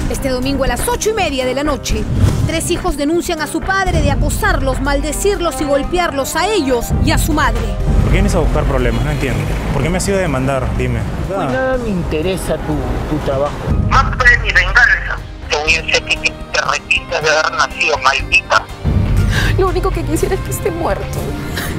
Este domingo a las 8:30 de la noche, 3 hijos denuncian a su padre de acosarlos, maldecirlos y golpearlos a ellos y a su madre. ¿Por qué vienes a buscar problemas? No entiendo. ¿Por qué me has ido a demandar? Dime. Nada me interesa tu trabajo. Más fue mi venganza que hubiese que te arrepientas de haber nacido, maldita. Lo único que quisiera es que esté muerto.